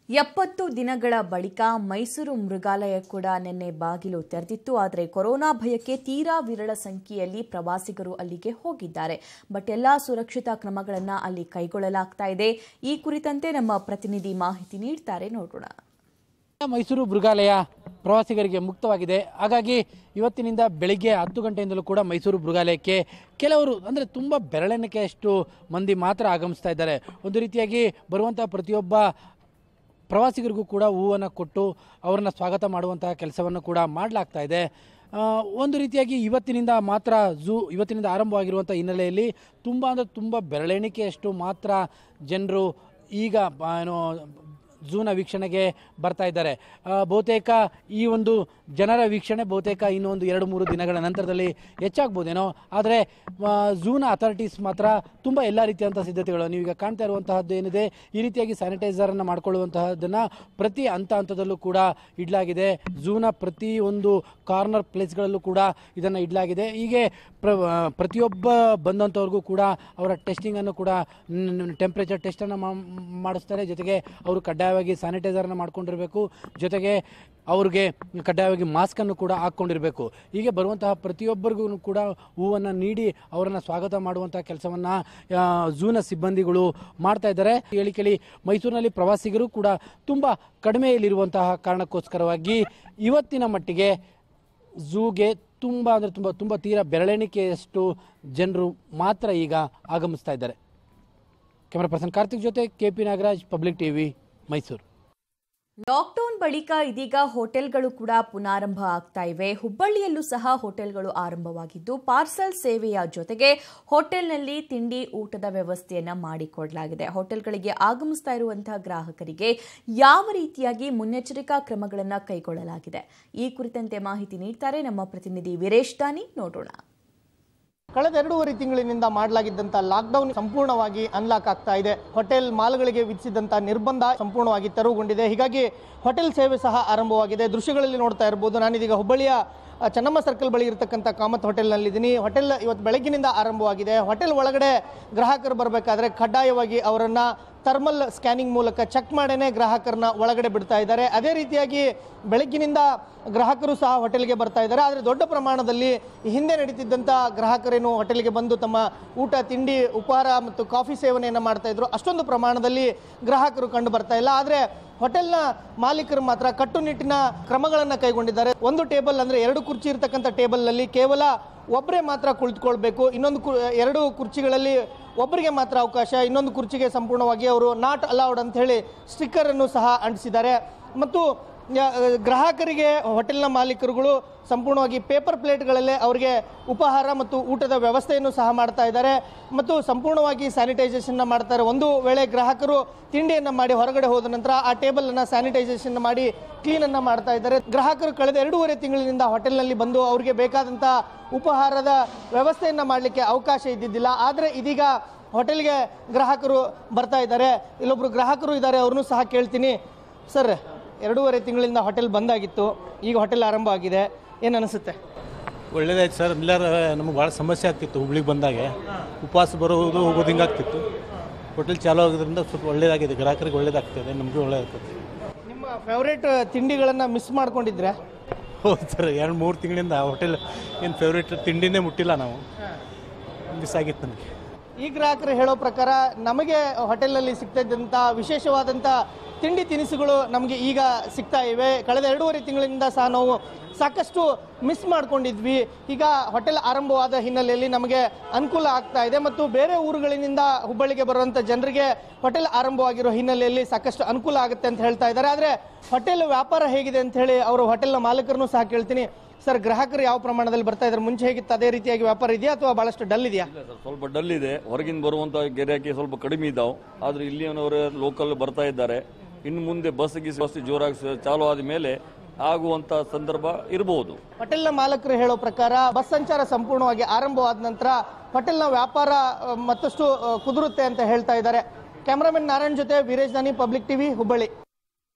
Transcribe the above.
70 ದಿನಗಳ ಬಳಿಕ ಮೈಸೂರು ಮೃಗಾಲಯ ಕೂಡ ನಿನ್ನೆ ಬಾಗಿಲು ತೆರೆದಿತ್ತು. ಆದರೆ ಕೊರೋನಾ ಭಯಕ್ಕೆ ತೀರಾ ವಿರಳ ಸಂಖ್ಯೆಯಲ್ಲಿ ಪ್ರವಾಸಿಗರು ಅಲ್ಲಿಗೆ ಹೋಗಿದ್ದಾರೆ. ಬಟ್ ಎಲ್ಲಾ ಸುರಕ್ಷತಾ ಕ್ರಮಗಳನ್ನು ಅಲ್ಲಿ ಕೈಗೊಳ್ಳಲಾಗ್ತಾ ಇದೆ. ಈ ಕುರಿತಂತೆ ನಮ್ಮ ಪ್ರತಿನಿಧಿ ಮಾಹಿತಿ ನೀಡುತ್ತಾರೆ, ನೋಡೋಣ. ಮೈಸೂರು ಮೃಗಾಲಯ ಪ್ರವಾಸಿಗರಿಗೆ ಮುಕ್ತವಾಗಿದೆ. ಹಾಗಾಗಿ ಇವತ್ತಿನಿಂದ ಬೆಳಿಗ್ಗೆ 10 ಗಂಟೆಯಿಂದಲೂ ಕೂಡ ಮೈಸೂರು ಮೃಗಾಲಯಕ್ಕೆ ಕೆಲವರು ಅಂದರೆ ತುಂಬ ಬೆರಳೆಣಿಕೆಯಷ್ಟು ಮಂದಿ ಮಾತ್ರ ಆಗಮಿಸ್ತಾ ಇದ್ದಾರೆ. ಒಂದು ರೀತಿಯಾಗಿ ಬರುವಂತಹ ಪ್ರತಿಯೊಬ್ಬ ಪ್ರವಾಸಿಗರಿಗೂ ಕೂಡ ಹೂವನ್ನು ಕೊಟ್ಟು ಅವರನ್ನು ಸ್ವಾಗತ ಮಾಡುವಂತಹ ಕೆಲಸವನ್ನು ಕೂಡ ಮಾಡಲಾಗ್ತಾ ಇದೆ. ಒಂದು ರೀತಿಯಾಗಿ ಇವತ್ತಿನಿಂದ ಮಾತ್ರ ಇವತ್ತಿನಿಂದ ಆರಂಭವಾಗಿರುವಂಥ ಹಿನ್ನೆಲೆಯಲ್ಲಿ ತುಂಬ ಬೆರಳೆಣಿಕೆಯಷ್ಟು ಮಾತ್ರ ಜನರು ಈಗ ಝೂನ ವೀಕ್ಷಣೆಗೆ ಬರ್ತಾ ಇದ್ದಾರೆ. ಬಹುತೇಕ ಈ ಒಂದು ಜನರ ವೀಕ್ಷಣೆ ಬಹುತೇಕ ಇನ್ನೊಂದು 2-3 ದಿನಗಳ ನಂತರದಲ್ಲಿ ಹೆಚ್ಚಾಗ್ಬೋದೇನೋ. ಆದರೆ ಝೂನ ಅಥಾರಿಟೀಸ್ ಮಾತ್ರ ತುಂಬ ಎಲ್ಲ ರೀತಿಯಂಥ ಸಿದ್ಧತೆಗಳು, ನೀವೀಗ ಕಾಣ್ತಾ ಇರುವಂತಹದ್ದು ಏನಿದೆ, ಈ ರೀತಿಯಾಗಿ ಸ್ಯಾನಿಟೈಸರನ್ನು ಮಾಡ್ಕೊಳ್ಳುವಂತಹದ್ದನ್ನು ಪ್ರತಿ ಹಂತದಲ್ಲೂ ಕೂಡ ಇಡಲಾಗಿದೆ. ಝೂನ ಪ್ರತಿ ಒಂದು ಕಾರ್ನರ್ ಪ್ಲೇಸ್ಗಳಲ್ಲೂ ಕೂಡ ಇದನ್ನು ಇಡಲಾಗಿದೆ. ಹೀಗೆ ಪ್ರತಿಯೊಬ್ಬ ಬಂದಂಥವ್ರಿಗೂ ಕೂಡ ಅವರ ಟೆಸ್ಟಿಂಗನ್ನು ಕೂಡ ಟೆಂಪ್ರೇಚರ್ ಟೆಸ್ಟನ್ನು ಮಾಡಿಸ್ತಾರೆ. ಜೊತೆಗೆ ಅವರು ಕಡ್ಡಾಯವಾಗಿ ಸ್ಯಾನಿಟೈಸರ್ನ ಮಾಡ್ಕೊಂಡಿರಬೇಕು. ಜೊತೆಗೆ ಅವ್ರಿಗೆ ಕಡ್ಡಾಯವಾಗಿ ಮಾಸ್ಕನ್ನು ಕೂಡ ಹಾಕ್ಕೊಂಡಿರಬೇಕು. ಹೀಗೆ ಬರುವಂತಹ ಪ್ರತಿಯೊಬ್ಬರಿಗೂ ಕೂಡ ಹೂವನ್ನು ನೀಡಿ ಅವರನ್ನು ಸ್ವಾಗತ ಮಾಡುವಂತಹ ಕೆಲಸವನ್ನು ಝೂನ ಸಿಬ್ಬಂದಿಗಳು ಮಾಡ್ತಾ ಇದ್ದಾರೆ. ಕೇಳಿ ಮೈಸೂರಿನಲ್ಲಿ ಪ್ರವಾಸಿಗರು ಕೂಡ ತುಂಬ ಕಡಿಮೆಯಲ್ಲಿರುವಂತಹ ಕಾರಣಕ್ಕೋಸ್ಕರವಾಗಿ ಇವತ್ತಿನ ಮಟ್ಟಿಗೆ ಝೂಗೆ ತುಂಬ ತೀರಾ ಬೆರಳೆಣಿಕೆಯಷ್ಟು ಜನರು ಮಾತ್ರ ಈಗ ಆಗಮಿಸ್ತಾ ಇದ್ದಾರೆ. ಕ್ಯಾಮರಾ ಪರ್ಸನ್ ಕಾರ್ತಿಕ್ ಜೊತೆ KP Nagaraj, public TV, Mysuru. Lockdown ಬಳಿಕ ಇದೀಗ ಹೋಟೆಲ್ಗಳು ಕೂಡ ಪುನಾರಂಭ ಆಗ್ತಾ ಇವೆ. ಹುಬ್ಬಳ್ಳಿಯಲ್ಲೂ ಸಹ ಹೋಟೆಲ್ಗಳು ಆರಂಭವಾಗಿದ್ದು ಪಾರ್ಸಲ್ ಸೇವೆಯ ಜೊತೆಗೆ ಹೋಟೆಲ್ನಲ್ಲಿ ತಿಂಡಿ ಊಟದ ವ್ಯವಸ್ಥೆಯನ್ನ ಮಾಡಿಕೊಡಲಾಗಿದೆ. ಹೋಟೆಲ್ಗಳಿಗೆ ಆಗಮಿಸ್ತಾ ಇರುವಂತಹ ಗ್ರಾಹಕರಿಗೆ ಯಾವ ರೀತಿಯಾಗಿ ಮುನ್ನೆಚ್ಚರಿಕಾ ಕ್ರಮಗಳನ್ನು ಕೈಗೊಳ್ಳಲಾಗಿದೆ, ಈ ಕುರಿತಂತೆ ಮಾಹಿತಿ ನೀಡ್ತಾರೆ ನಮ್ಮ ಪ್ರತಿನಿಧಿ ವೀರೇಶ್ ದಾನಿ, ನೋಡೋಣ. ಕಳೆದ 2.5 ತಿಂಗಳಿನಿಂದ ಮಾಡಲಾಗಿದ್ದಂತ ಲಾಕ್ಡೌನ್ ಸಂಪೂರ್ಣವಾಗಿ ಅನ್ಲಾಕ್ ಆಗ್ತಾ ಇದೆ. ಹೋಟೆಲ್ ಮಾಲ್ಗಳಿಗೆ ವಿಧಿಸಿದಂತ ನಿರ್ಬಂಧ ಸಂಪೂರ್ಣವಾಗಿ ತೆರವುಗೊಂಡಿದೆ. ಹೀಗಾಗಿ ಹೋಟೆಲ್ ಸೇವೆ ಸಹ ಆರಂಭವಾಗಿದೆ. ದೃಶ್ಯಗಳಲ್ಲಿ ನೋಡ್ತಾ ಇರಬಹುದು. ನಾನಿದೀಗ ಹುಬ್ಬಳ್ಳಿಯ ಚೆನ್ನಮ್ಮ ಸರ್ಕಲ್ ಬಳಿ ಇರತಕ್ಕಂಥ ಕಾಮತ್ ಹೋಟೆಲ್ನಲ್ಲಿದ್ದೀನಿ. ಹೋಟೆಲ್ ಇವತ್ತು ಬೆಳಗ್ಗಿನಿಂದ ಆರಂಭವಾಗಿದೆ. ಹೋಟೆಲ್ ಒಳಗಡೆ ಗ್ರಾಹಕರು ಬರಬೇಕಾದ್ರೆ ಕಡ್ಡಾಯವಾಗಿ ಅವರನ್ನು ಥರ್ಮಲ್ ಸ್ಕ್ಯಾನಿಂಗ್ ಮೂಲಕ ಚೆಕ್ ಮಾಡೇನೆ ಗ್ರಾಹಕರನ್ನ ಒಳಗಡೆ ಬಿಡ್ತಾ ಇದ್ದಾರೆ. ಅದೇ ರೀತಿಯಾಗಿ ಬೆಳಗ್ಗಿನಿಂದ ಗ್ರಾಹಕರು ಸಹ ಹೋಟೆಲ್ಗೆ ಬರ್ತಾ ಇದ್ದಾರೆ. ಆದರೆ ದೊಡ್ಡ ಪ್ರಮಾಣದಲ್ಲಿ ಹಿಂದೆ ನಡೀತಿದ್ದಂಥ ಗ್ರಾಹಕರೇನು ಹೋಟೆಲ್ಗೆ ಬಂದು ತಮ್ಮ ಊಟ, ತಿಂಡಿ, ಉಪಹಾರ ಮತ್ತು ಕಾಫಿ ಸೇವನೆಯನ್ನು ಮಾಡ್ತಾ ಇದ್ರು, ಅಷ್ಟೊಂದು ಪ್ರಮಾಣದಲ್ಲಿ ಗ್ರಾಹಕರು ಕಂಡು ಬರ್ತಾ ಇಲ್ಲ. ಆದರೆ ಹೋಟೆಲ್ನ ಮಾಲೀಕರು ಮಾತ್ರ ಕಟ್ಟುನಿಟ್ಟಿನ ಕ್ರಮಗಳನ್ನು ಕೈಗೊಂಡಿದ್ದಾರೆ. ಒಂದು ಟೇಬಲ್ ಅಂದರೆ 2 ಕುರ್ಚಿ ಇರತಕ್ಕಂಥ ಟೇಬಲ್ನಲ್ಲಿ ಕೇವಲ ಒಬ್ಬರೇ ಮಾತ್ರ ಕುಳಿತುಕೊಳ್ಬೇಕು. ಇನ್ನೊಂದು 2 ಕುರ್ಚಿಗಳಲ್ಲಿ ಒಬ್ಬರಿಗೆ ಮಾತ್ರ ಅವಕಾಶ. ಇನ್ನೊಂದು ಕುರ್ಚಿಗೆ ಸಂಪೂರ್ಣವಾಗಿ ಅವರು ನಾಟ್ ಅಲೌಡ್ ಅಂತ ಹೇಳಿ ಸ್ಟಿಕ್ಕರ್ ಅನ್ನು ಸಹ ಅಂಟಿಸಿದ್ದಾರೆ. ಮತ್ತು ಗ್ರಾಹಕರಿಗೆ ಹೋಟೆಲ್ನ ಮಾಲೀಕರುಗಳು ಸಂಪೂರ್ಣವಾಗಿ ಪೇಪರ್ ಪ್ಲೇಟ್ಗಳಲ್ಲೇ ಅವರಿಗೆ ಉಪಹಾರ ಮತ್ತು ಊಟದ ವ್ಯವಸ್ಥೆಯನ್ನು ಸಹ ಮಾಡ್ತಾ ಇದ್ದಾರೆ. ಮತ್ತು ಸಂಪೂರ್ಣವಾಗಿ ಸ್ಯಾನಿಟೈಸೇಷನ್ ಮಾಡ್ತಾರೆ. ಒಂದು ವೇಳೆ ಗ್ರಾಹಕರು ತಿಂಡಿಯನ್ನು ಮಾಡಿ ಹೊರಗಡೆ ಹೋದ ನಂತರ ಆ ಟೇಬಲನ್ನು ಸ್ಯಾನಿಟೈಸೇಷನ್ ಮಾಡಿ ಕ್ಲೀನನ್ನು ಮಾಡ್ತಾ ಇದ್ದಾರೆ. ಗ್ರಾಹಕರು ಕಳೆದ 2.5 ತಿಂಗಳಿನಿಂದ ಹೋಟೆಲ್ನಲ್ಲಿ ಬಂದು ಅವರಿಗೆ ಬೇಕಾದಂಥ ಉಪಹಾರದ ವ್ಯವಸ್ಥೆಯನ್ನು ಮಾಡಲಿಕ್ಕೆ ಅವಕಾಶ ಇದ್ದಿದ್ದಿಲ್ಲ. ಆದರೆ ಇದೀಗ ಹೋಟೆಲ್ಗೆ ಗ್ರಾಹಕರು ಬರ್ತಾ ಇದ್ದಾರೆ. ಇಲ್ಲೊಬ್ರು ಗ್ರಾಹಕರು ಇದ್ದಾರೆ, ಅವ್ರನ್ನೂ ಸಹ ಕೇಳ್ತೀನಿ. ಸರ್, 2.5 ತಿಂಗಳಿಂದ ಹೋಟೆಲ್ ಬಂದಾಗಿತ್ತು, ಈಗ ಹೋಟೆಲ್ ಆರಂಭ ಆಗಿದೆ, ಏನು ಅನಿಸುತ್ತೆ? ಒಳ್ಳೇದಾಯ್ತು ಸರ್. ಇಲ್ಲಾರ ನಮಗೆ ಭಾಳ ಸಮಸ್ಯೆ ಆಗ್ತಿತ್ತು. ಹುಬ್ಳಿಗೆ ಬಂದಾಗ ಉಪವಾಸ ಬರೋದು ಹೋಗೋದು ಹಿಂಗಾಗ್ತಿತ್ತು. ಹೋಟೆಲ್ ಚಾಲೂ ಆಗೋದ್ರಿಂದ ಸ್ವಲ್ಪ ಒಳ್ಳೇದಾಗಿದೆ, ಗ್ರಾಹಕರಿಗೆ ಒಳ್ಳೇದಾಗ್ತದೆ, ನಮಗೂ ಒಳ್ಳೇದಾಗ್ತದೆ. ನಿಮ್ಮ ಫೇವ್ರೇಟ್ ತಿಂಡಿಗಳನ್ನು ಮಿಸ್ ಮಾಡ್ಕೊಂಡಿದ್ರೆ? ಹೌದು ಸರ್, 2-3 ತಿಂಗಳಿಂದ ಹೋಟೆಲ್ ಏನು ಫೇವ್ರೇಟ್ ತಿಂಡಿನೇ ಮುಟ್ಟಿಲ್ಲ, ನಾವು ಮಿಸ್ ಆಗಿತ್ತು ನಮಗೆ. ಈ ಗ್ರಾಹಕರು ಹೇಳೋ ಪ್ರಕಾರ ನಮಗೆ ಹೋಟೆಲ್ನಲ್ಲಿ ಸಿಗ್ತಾ ಇದ್ದಂಥ ವಿಶೇಷವಾದಂಥ ತಿಂಡಿ ತಿನಿಸುಗಳು ನಮಗೆ ಈಗ ಸಿಗ್ತಾ ಇವೆ. ಕಳೆದ 2.5 ತಿಂಗಳಿಂದ ಸಹ ನಾವು ಸಾಕಷ್ಟು ಮಿಸ್ ಮಾಡ್ಕೊಂಡಿದ್ವಿ. ಈಗ ಹೋಟೆಲ್ ಆರಂಭವಾದ ಹಿನ್ನೆಲೆಯಲ್ಲಿ ನಮಗೆ ಅನುಕೂಲ ಆಗ್ತಾ ಇದೆ. ಮತ್ತು ಬೇರೆ ಊರುಗಳಿಂದ ಹುಬ್ಬಳ್ಳಿಗೆ ಬರುವಂಥ ಜನರಿಗೆ ಹೋಟೆಲ್ ಆರಂಭವಾಗಿರೋ ಹಿನ್ನೆಲೆಯಲ್ಲಿ ಸಾಕಷ್ಟು ಅನುಕೂಲ ಆಗುತ್ತೆ ಅಂತ ಹೇಳ್ತಾ ಇದ್ದಾರೆ. ಆದರೆ ಹೋಟೆಲ್ ವ್ಯಾಪಾರ ಹೇಗಿದೆ ಅಂತ ಹೇಳಿ ಅವರು ಹೋಟೆಲ್ನ ಮಾಲೀಕರನ್ನು ಸಹ ಕೇಳ್ತೀನಿ. ಸರ್, ಗ್ರಾಹಕರು ಯಾವ ಪ್ರಮಾಣದಲ್ಲಿ ಬರ್ತಾ ಇದ್ದಾರೆ? ಮುಂಚೆ ಹೇಗಿತ್ತು ಅದೇ ರೀತಿಯಾಗಿ ವ್ಯಾಪಾರ ಇದೆಯಾ ಅಥವಾ ಬಹಳಷ್ಟು ಡಲ್ ಇದೆಯಾ? ಸ್ವಲ್ಪ ಡಲ್ ಇದೆ. ಹೊರಗಿಂದ ಬರುವಂತ ಗಿರಾಕಿ ಸ್ವಲ್ಪ ಕಡಿಮೆ ಇದ್ದಾವೆ. ಆದ್ರೆ ಇಲ್ಲಿಯವರೇ ಲೋಕಲ್ ಬರ್ತಾ ಇದ್ದಾರೆ. ಇನ್ನು ಮುಂದೆ ಬಸ್ ಜೋರಾಗಿ ಚಾಲು ಆದ ಮೇಲೆ ಆಗುವಂತ ಸಂದರ್ಭ ಇರಬಹುದು. ಹೋಟೆಲ್ನ ಮಾಲಕರು ಹೇಳೋ ಪ್ರಕಾರ ಬಸ್ ಸಂಚಾರ ಸಂಪೂರ್ಣವಾಗಿ ಆರಂಭವಾದ ನಂತರ ಹೋಟೆಲ್ನ ವ್ಯಾಪಾರ ಮತ್ತಷ್ಟು ಕುದುರುತ್ತೆ ಅಂತ ಹೇಳ್ತಾ ಇದ್ದಾರೆ. ಕ್ಯಾಮರಾಮನ್ ನಾರಾಯಣ್ ಜೊತೆ ವೀರೇಶ್ ದಾನಿ, ಪಬ್ಲಿಕ್ ಟಿವಿ, ಹುಬ್ಬಳ್ಳಿ.